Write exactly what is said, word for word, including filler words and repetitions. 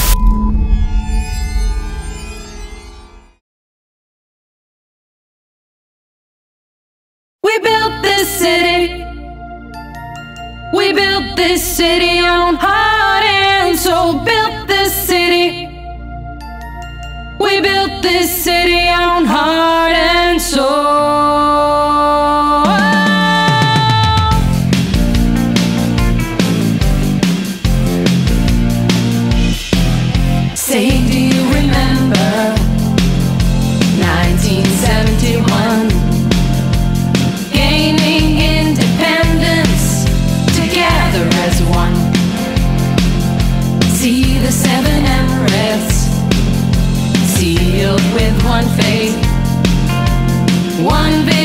We built this city. We built this city on heart and soul. Built this city. We built this city on heart and soul. Say, do you remember nineteen seventy-one? Gaining independence together as one. See the seven Emirates sealed with one fate, one vision.